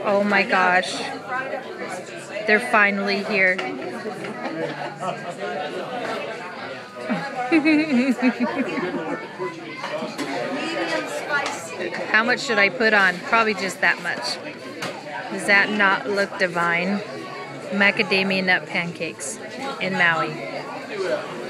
Oh my gosh. They're finally here. How much should I put on? Probably just that much. Does that not look divine? Macadamia nut pancakes in Maui.